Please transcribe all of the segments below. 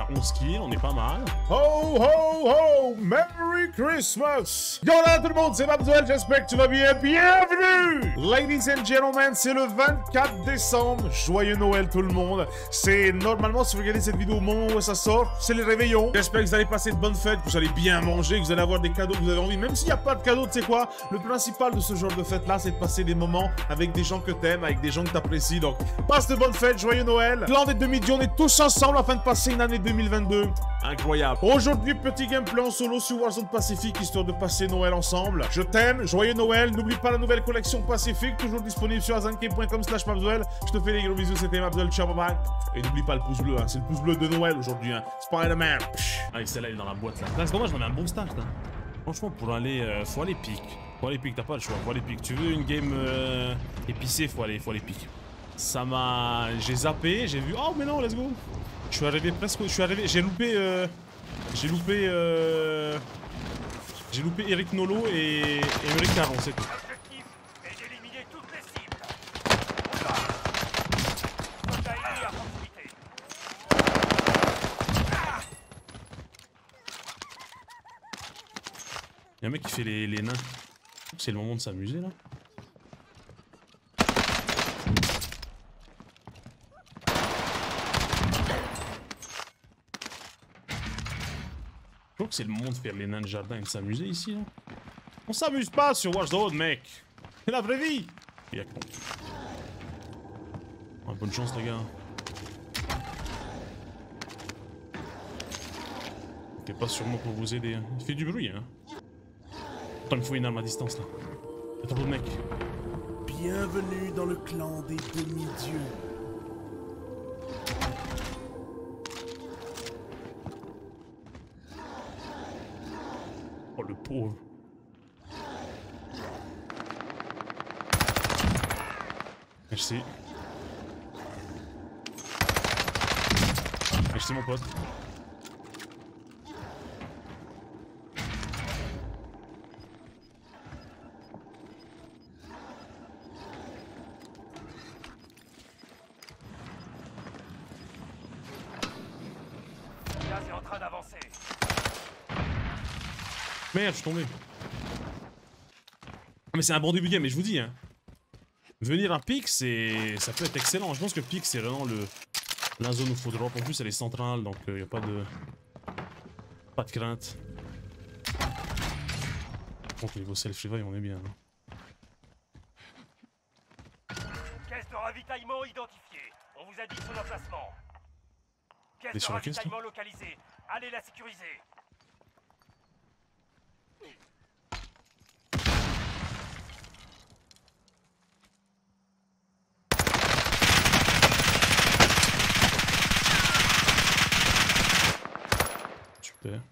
11 kills, on est pas mal. Ho ho ho! Merry Christmas! Yo là tout le monde, c'est Mabzuel, j'espère que tu vas bien. Bienvenue! Ladies and gentlemen, c'est le 24 décembre. Joyeux Noël tout le monde. C'est normalement, si vous regardez cette vidéo au moment où ça sort, c'est le réveillon. J'espère que vous allez passer de bonnes fêtes, que vous allez bien manger, que vous allez avoir des cadeaux que vous avez envie. Même s'il n'y a pas de cadeaux, tu sais quoi? Le principal de ce genre de fête là, c'est de passer des moments avec des gens que t'aimes, avec des gens que t'apprécies. Donc, passe de bonnes fêtes, joyeux Noël. Clan des demi-dieux, on est tous ensemble afin de passer une année 2022 incroyable. Aujourd'hui, petit gameplay en solo sur Warzone Pacific, histoire de passer Noël ensemble. Je t'aime, joyeux Noël. N'oublie pas la nouvelle collection Pacific, toujours disponible sur azanke.com/Mabzuel. Je te fais des gros bisous, c'était Mabzuel, ciao, bye bye. Et n'oublie pas le pouce bleu, hein. C'est le pouce bleu de Noël aujourd'hui, hein. Spider-Man. Allez, celle-là, elle est dans la boîte là. Là, c'est dommage, j'en ai un bon start. Hein. Franchement, pour aller. Faut aller pique. Faut aller pique, t'as pas le choix. Faut aller pique. Tu veux une game épicée, faut aller pique. Ça m'a. J'ai zappé, j'ai vu. Oh, mais non, let's go. Je suis arrivé presque. Je suis arrivé. J'ai loupé. J'ai loupé Eric Nolo et Eric Caron, c'est tout. L'objectif est d'éliminer toutes les cibles. Quota ennemi à proximité. Y'a un mec qui fait les nains. C'est le moment de s'amuser là. Je crois que c'est le moment de faire les nains de jardin et de s'amuser ici là. On s'amuse pas sur Warzone, mec. C'est la vraie vie. Y'a con. Ah, bonne chance les gars. C'est pas sûrement pour vous aider. Hein. Il fait du bruit hein. Attends, il me faut une arme à distance là. Y'a trop de mecs. Bienvenue dans le clan des demi-dieux. Oh le pauvre. Merci. Merci mon pote. Gaz est en train d'avancer. Merde, je suis tombé. Ah, mais c'est un bon début de game, mais je vous dis, hein. Venir à pique, ça peut être excellent. Je pense que pique, c'est vraiment la zone où il faut drop. En plus, elle est centrale, donc il n'y a pas de crainte. Donc, niveau self-revive, on est bien. Hein. Caisse de ravitaillement identifiée. On vous a dit son emplacement. Caisse Elle est de sur la caisse, là. ravitaillement localisée. Allez la sécuriser. Super.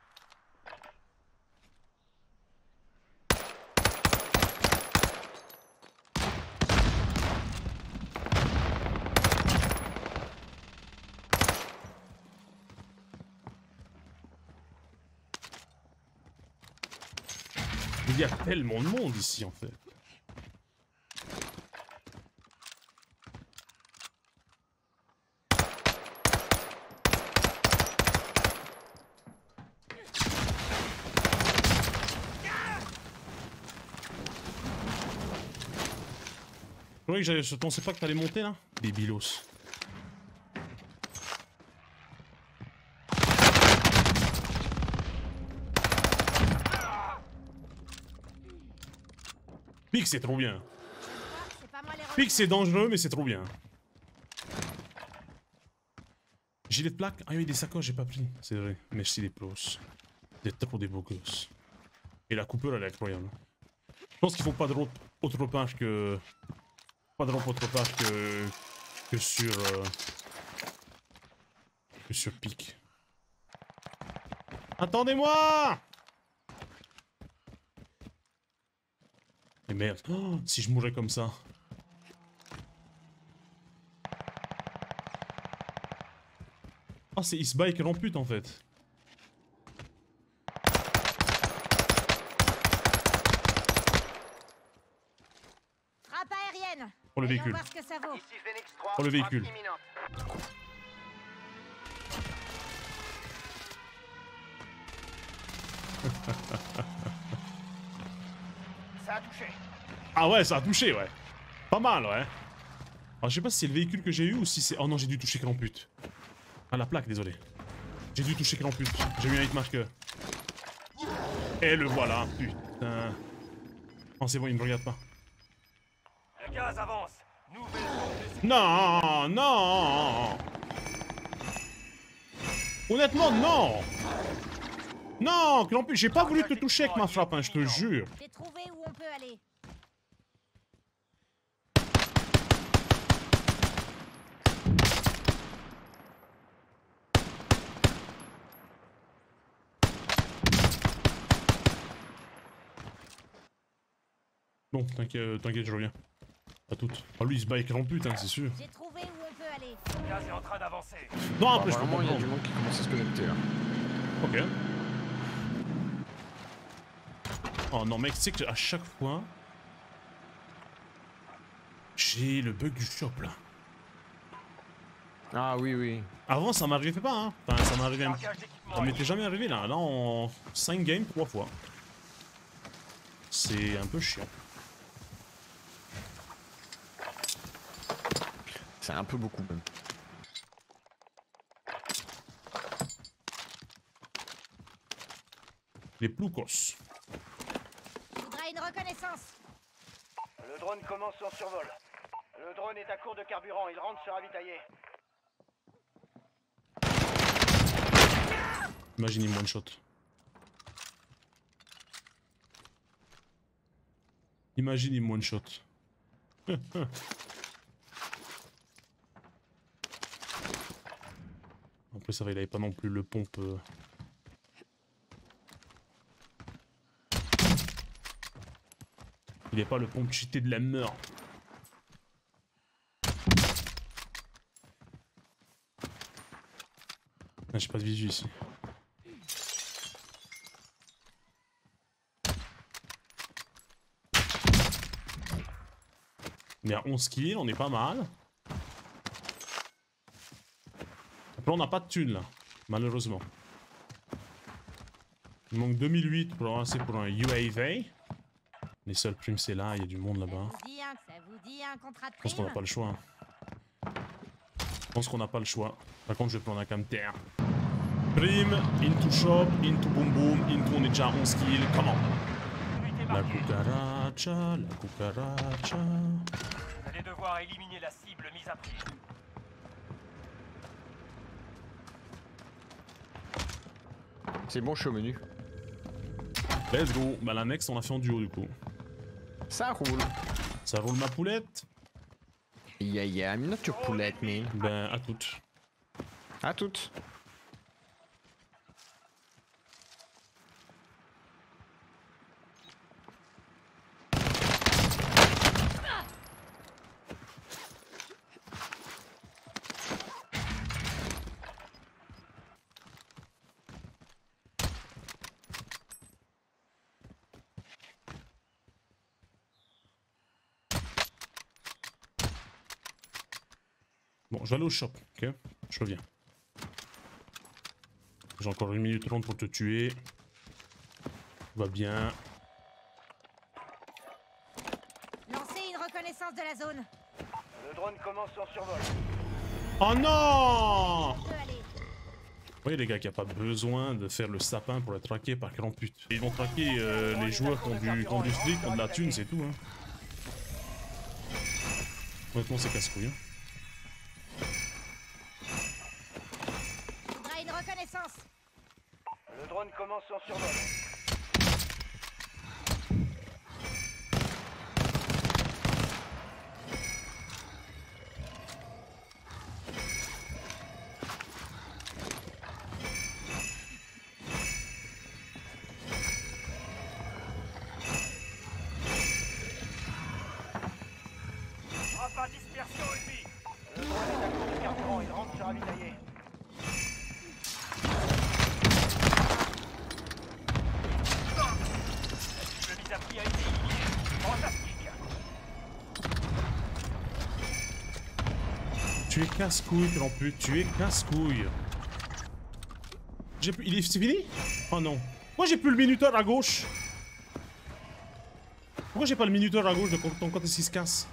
Il y a tellement de monde ici en fait. Je pensais pas que t'allais monter là. Débilos. Pique c'est trop bien. Pique c'est dangereux mais c'est trop bien. Gilet de plaque. Ah oui des sacoches j'ai pas pris. C'est vrai. Merci les pros. D'être trop des beaux gosses. Et la coupure elle est incroyable. Je pense qu'il faut pas de drop autre part que... Pas de drop autre part que sur... que sur pique. Attendez-moi! Et merde, oh, si je mourais comme ça. Ah, c'est Isbike rampute en fait. Frappe aérienne. Oh le Voyons véhicule. voir ce que ça vaut. Ici Phoenix 3. Oh le véhicule. Frappe imminente. Ça a touché. Ah ouais, ça a touché, ouais. Pas mal, ouais. Alors, je sais pas si c'est le véhicule que j'ai eu ou si c'est... Oh non, j'ai dû toucher Krampus. Ah, la plaque, désolé. J'ai dû toucher Krampus. J'ai eu un hitmarker. Et le voilà, putain. Oh, c'est bon, il me regarde pas. Le gaz avance. Nouvelle zone de Non, non. Honnêtement, non. Non, Krampus, j'ai pas voulu te toucher avec ma frappe, hein, je te jure. J'ai trouvé où on peut aller. Bon, t'inquiète, je reviens. Pas toutes. Ah, lui, il se bat avec Krampus, hein, c'est sûr. J'ai trouvé où on peut aller. Le gaz est en train d'avancer. Non, après, je peux Apparemment, il y a comprendre. du monde qui commence à se connecter là. Ok. Oh non, mec, tu sais que à chaque fois, j'ai le bug du shop là. Ah oui, oui. Avant, ça m'arrivait pas, hein. Enfin, ça m'arrivait. Marquage d'équipement. Ça m'était jamais arrivé là. Là, en 5 games, 3 fois. C'est un peu chiant. C'est un peu beaucoup même. Les ploucos. Faudra une reconnaissance. Le drone commence son survol. Le drone est à court de carburant. Il rentre se ravitailler. Imagine, il me one shot. Imagine, il me one shot. En plus, ça va, il avait pas non plus le pompe. Il est pas le pompe cheaté de la mort. Ah, j'ai pas de visu ici. On est à 11 kills, on est pas mal. Après on n'a pas de thunes là, malheureusement. Il manque 2008 pour avancer pour un UAV. Les seuls primes c'est là, il y a du monde là-bas. Ça vous dit un contrat de Je pense qu'on n'a prime. pas le choix. Hein. Je pense qu'on n'a pas le choix. Par contre je vais prendre un camter. Prime, into shop, into boom boom, into on est déjà à 11 kills, comment? Unité La marquée. cucaracha, la cucaracha. Vous allez devoir éliminer la cible mise à prix. C'est bon, je suis au menu. Let's go. Bah la next on a fait en duo du coup. Ça roule. Ça roule ma poulette? Yeah, yeah, I'm not your poulette, man. Ben à toutes. À toutes. Bon, je vais aller au shop, ok? Je reviens. J'ai encore 1 minute 30 pour te tuer. Tout va bien. Lancez une reconnaissance de la zone. Le drone commence son survol. Oh non! On peut aller. Vous voyez les gars qu'il n'y a pas besoin de faire le sapin pour être traqué par Krampus. Ils vont traquer les joueurs qui ont du fric, qui ont de la thune, c'est tout. Hein. Honnêtement, c'est casse-couille. Hein. Faudra une reconnaissance. Le drone commence son survol. Frappe à dispersion ennemie. Le drone est à court de carburant. Il rentre se ravitailler. Le mise à prix a été éliminé. Fantastique. Tu es casse-couille, Krampus, tu es casse-couille. C'est fini? Oh non. Pourquoi j'ai plus le minuteur à gauche? Pourquoi j'ai pas le minuteur à gauche de quand est-ce qu'il se casse?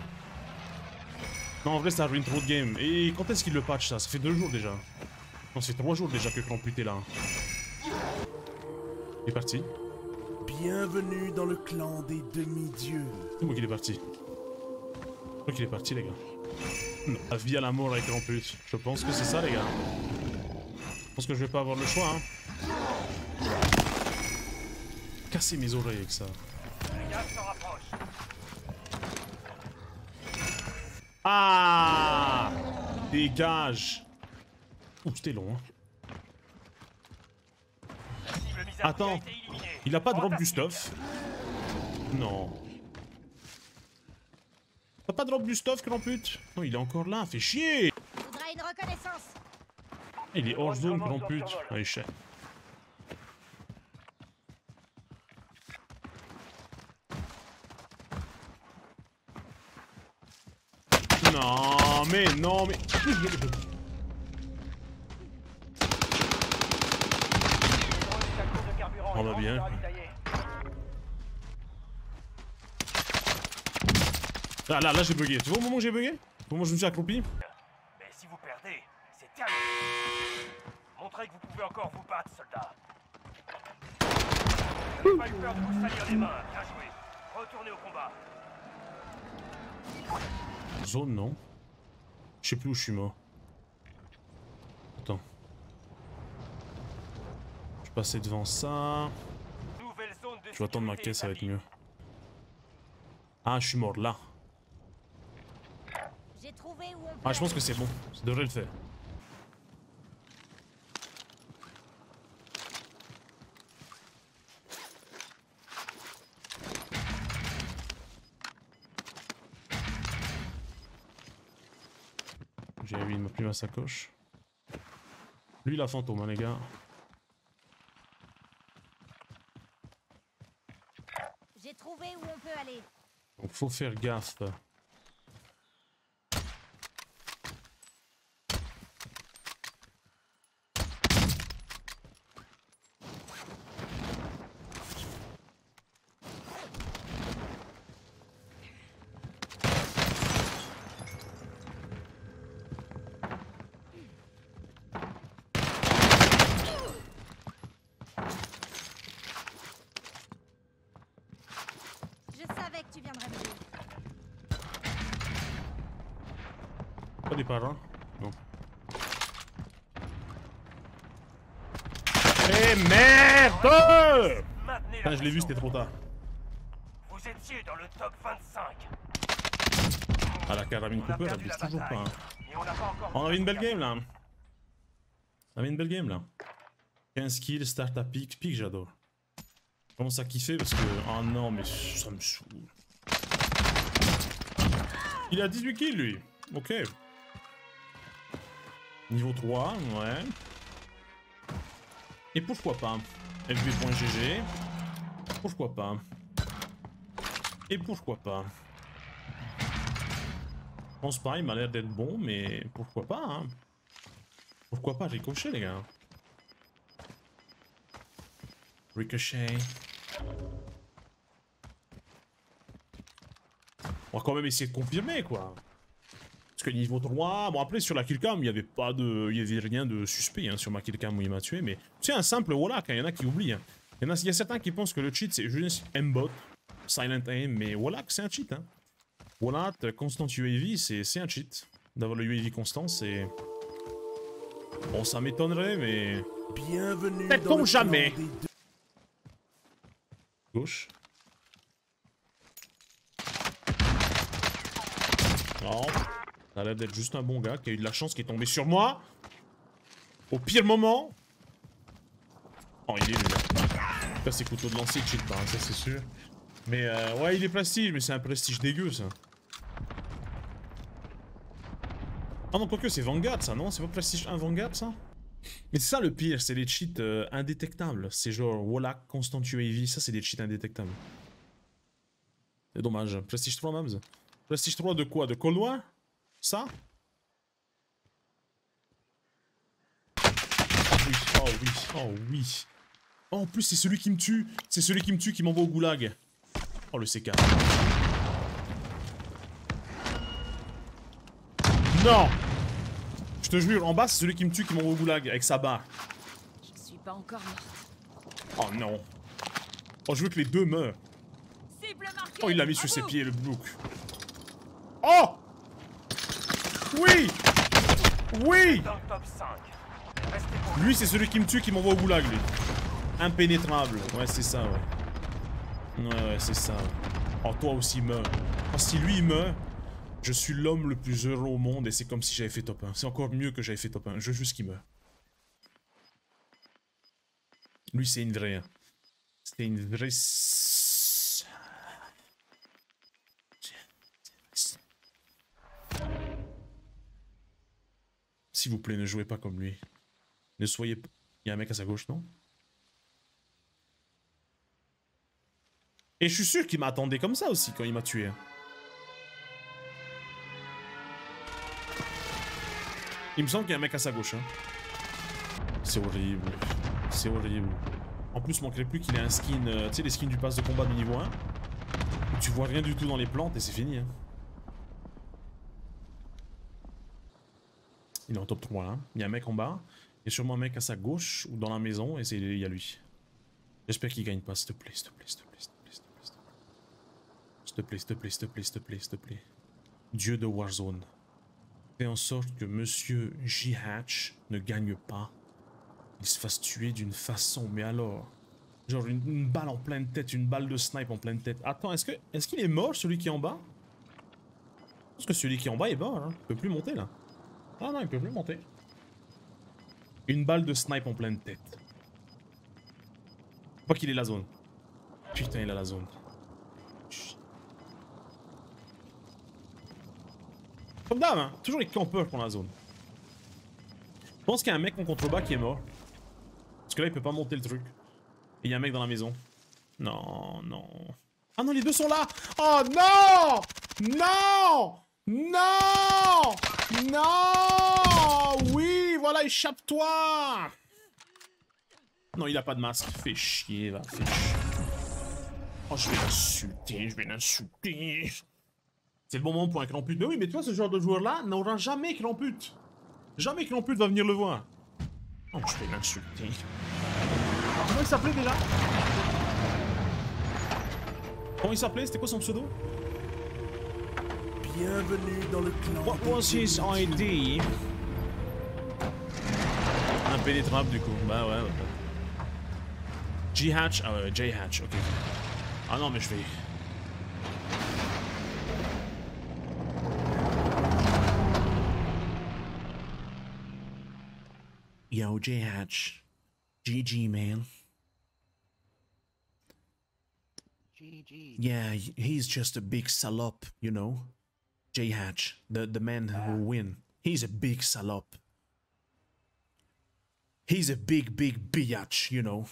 Non, en vrai, ça ruine trop de game. Et quand est-ce qu'il le patch, ça? Ça fait 2 jours déjà. Non, ça fait 3 jours déjà que Cramputé est là. Il est parti. Bienvenue dans le clan des demi-dieux. C'est moi qu'il est parti. Je crois qu'il est parti, les gars. Non, la vie à la mort avec Crampute. Je pense que c'est ça, les gars. Je pense que je vais pas avoir le choix, hein. Casser mes oreilles avec ça. Les gars s'en rapprochent. Ah! Dégage! Ouh, c'était long, hein. La cible mise à Attends. prix a été éliminée. Il a pas drop du Fantastique. stuff? Non. T'as pas drop du stuff, Crampute? Non, il est encore là, fait chier! Je voudrais une reconnaissance. Il est hors zone, Crampute. Allez, chef. Non, mais non, mais... On va bien. Là, j'ai bugué. Tu vois au moment où j'ai bugué? Au moment où je me suis accroupi? Mais si vous perdez, c'est terminé. Montrez que vous pouvez encore vous battre, soldats. Vous n'avez pas eu peur de vous salir les mains. Bien joué. Retournez au combat. Zone, non. Je sais plus où je suis mort. Attends. Je vais passer devant ça. Nouvelle zone de Je vais attendre ma sécurité caisse, ça va être établie. mieux. Ah, je suis mort là. J'ai trouvé où on peut Ah, je pense aller. que c'est bon. Ça devrait le faire. J'ai envie de me plier ma sacoche. Lui, la fantôme, hein, les gars. J'ai trouvé où on peut aller. Donc, faut faire gaffe. Je savais que tu viendrais m'aider. Pas des parents? Non. Eh merde! Maintenez Putain, la je l'ai vu, pression. c'était trop tard. Vous étiez dans le top 25. Ah, la carabine On a Cooper, elle perdu glisse la toujours pas. bataille. Hein. Et on n'a pas encore On avait une belle game gagné. là. On avait une belle game là. 15 kills, start à pique. Pique, j'adore. Je commence à kiffer parce que. Oh non, mais ça me saoule. Il a 18 kills lui. Ok. Niveau 3, ouais. Et pourquoi pas? FB.gg. Pourquoi pas? Et pourquoi pas? Je pense pas, il m'a l'air d'être bon, mais pourquoi pas, hein? Pourquoi pas Ricochet, les gars? Ricochet. On va quand même essayer de confirmer, quoi. Parce que niveau 3, bon après sur la killcam, il y avait pas de... Il y avait rien de suspect hein, sur ma killcam où il m'a tué, mais... C'est un simple Wallach, hein, il y en a qui oublient. Hein. Il y a certains qui pensent que le cheat c'est juste aimbot, silent aim, mais Wallach c'est un cheat, hein. Wallach, constant UAV, c'est un cheat. D'avoir le UAV constant, c'est... Bon, ça m'étonnerait, mais... Bienvenue Sait-on dans le jamais. clan des deux. Gauche. Non. Ça a l'air d'être juste un bon gars qui a eu de la chance qui est tombé sur moi. Au pire moment. Oh, il est nul. Ça, c'est couteau de lancer, cheat pas, hein, ça c'est sûr. Mais ouais, il est prestige, mais c'est un prestige dégueu ça. Ah non, quoique c'est Vanguard ça, non? C'est pas prestige 1 Vanguard ça? Mais c'est ça le pire, c'est les cheats indétectables. C'est genre Wallach, Constant UAV, ça c'est des cheats indétectables. C'est dommage. Prestige 3 Mabs. Prestige 3 de quoi? De Cold War? Ça? Oui, oh oui, oh oui. Oh, en plus, c'est celui qui me tue. C'est celui qui me tue qui m'envoie au goulag. Oh, le CK. Non! Je te jure, en bas, c'est celui qui me tue qui m'envoie au goulag avec sa barre. Je suis pas encore morte. Oh non. Oh, je veux que les deux meurent. Cible marquée. Oh, il l'a mis sur ses pieds, le bouc. Oh! Oui! Oui! Dans le top 5. Restez pour Lui, c'est celui qui me tue qui m'envoie au goulag, lui. Impénétrable. Ouais, c'est ça, ouais. Ouais, c'est ça. Ouais. Oh, toi aussi, meurs. Oh, si lui, il meurt, je suis l'homme le plus heureux au monde et c'est comme si j'avais fait top 1. C'est encore mieux que j'avais fait top 1. Je veux juste qu'il meure. Lui, c'est une vraie. C'était une vraie... S'il vous plaît, ne jouez pas comme lui. Ne soyez pas... Il y a un mec à sa gauche, non? Et je suis sûr qu'il m'attendait comme ça aussi quand il m'a tué. Il me semble qu'il y a un mec à sa gauche. Hein. C'est horrible. C'est horrible. En plus, il manquerait plus qu'il ait un skin... tu sais, les skins du pass de combat de niveau 1. Où tu vois rien du tout dans les plantes et c'est fini. Hein. Il est en top 3. Hein. Il y a un mec en bas. Il y a sûrement un mec à sa gauche ou dans la maison et il y a lui. J'espère qu'il gagne pas, s'il te plaît, s'il te plaît, s'il te plaît, s'il te plaît, s'il te plaît. S'il te plaît, s'il te plaît, s'il te plaît, s'il te plaît, s'il te plaît. Dieu de Warzone. Fais en sorte que Monsieur J-Hatch ne gagne pas. Il se fasse tuer d'une façon, mais alors... Genre une balle en pleine tête, une balle de snipe en pleine tête. Attends, est-ce qu'il est mort, celui qui est en bas? Je pense que celui qui est en bas est mort, hein. Il peut plus monter, là. Ah non, il peut plus monter. Une balle de snipe en pleine tête. Pas qu'il ait la zone. Putain, il a la zone. Comme d'hab, hein. Toujours les campeurs pour la zone. Je pense qu'il y a un mec en contrebas qui est mort. Parce que là, il peut pas monter le truc. Et il y a un mec dans la maison. Non, non. Ah non, les deux sont là. Oh non! Non! Non! Non! Oui, voilà, échappe-toi! Non, il a pas de masque. Fais chier, va. Fais chier. Oh, je vais l'insulter, je vais l'insulter. C'est le bon moment pour un crampute. Mais oui, mais toi, ce genre de joueur-là n'aura jamais crampute. Jamais crampute va venir le voir. Oh, je vais l'insulter. Comment il s'appelait déjà? Comment il s'appelait? C'était quoi son pseudo? Bienvenue dans le clan. What was his ID? Impénétrable du coup. Bah ouais. J-Hatch. Ah ouais, J-Hatch, ok. Ah non, mais je vais... Yo, J-Hatch. GG, man. GG. Yeah, he's just a big salop, you know? J-Hatch, the man who will win. He's a big salop. He's a big biatch, you know?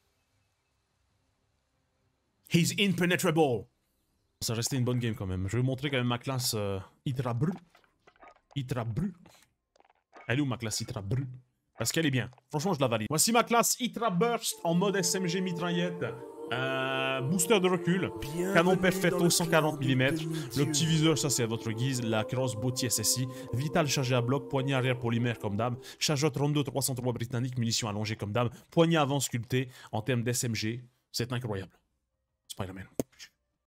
He's impenetrable. Ça restait une bonne game quand même. Je vais vous montrer quand même ma classe Itra Bru. Itra Bru. Elle est où ma classe Itra Bru? Parce qu'elle est bien. Franchement, je la valide. Voici ma classe Itra Burst en mode SMG mitraillette. Booster de recul. Canon perfetto 140 mm. Le petit viseur, ça c'est à votre guise. La crossbow TSSI. Vital chargé à bloc. Poignée arrière polymère comme d'hab. Chargeur 32 303 britannique. Munitions allongées comme d'hab. Poignée avant sculptée. En termes d'SMG, c'est incroyable. Spider-Man.